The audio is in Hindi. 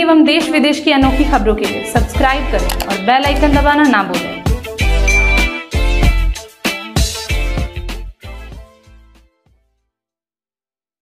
एवं देश विदेश की अनोखी खबरों के लिए सब्सक्राइब करें और बेल आइकन दबाना ना भूलें।